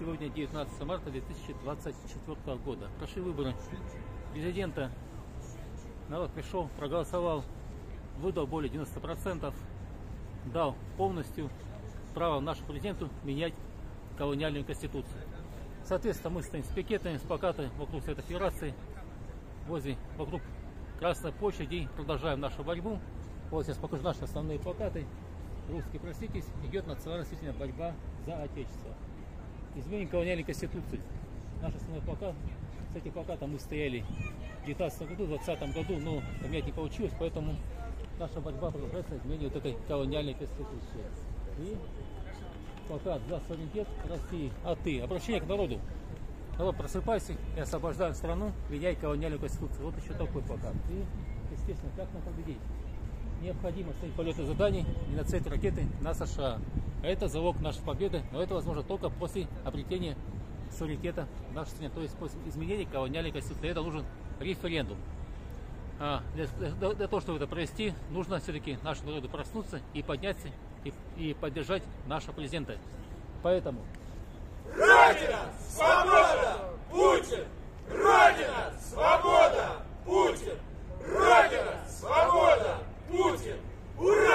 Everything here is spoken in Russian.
Сегодня 19 марта 2024 года. Прошли выборы президента. Народ пришел, проголосовал, выдал более 90%, дал полностью право нашему президенту менять колониальную конституцию. Соответственно, мы стоим с пикетами, с плакатами вокруг Совета Федерации, вокруг Красной площади и продолжаем нашу борьбу. Вот сейчас покажу наши основные плакаты. Русские, проститесь, идет национально-освободительная борьба за Отечество. Изменение колониальной конституции. Наш основной плакат. С этим плакатом мы стояли в 2019 году, в 2020 году, но поменять не получилось, поэтому наша борьба продолжается изменение вот этой колониальной конституции. И плакат за суверенитет России. А ты? Обращение к народу. Народ, просыпайся и освобождаем страну, меняй колониальную конституцию. Вот еще такой плакат. И, естественно, как нам победить? Необходимо ставить полеты заданий и нацелить ракеты на США. Это залог нашей победы, но это возможно только после обретения суверенитета в нашей стране, то есть после изменения колониальной конституции. Для этого нужен референдум. Для того, чтобы это провести, нужно все-таки нашему народу проснуться и подняться и поддержать нашего президента. Поэтому Родина, свобода, Путин! Родина, свобода, Путин! Родина, свобода, Путин! Ура!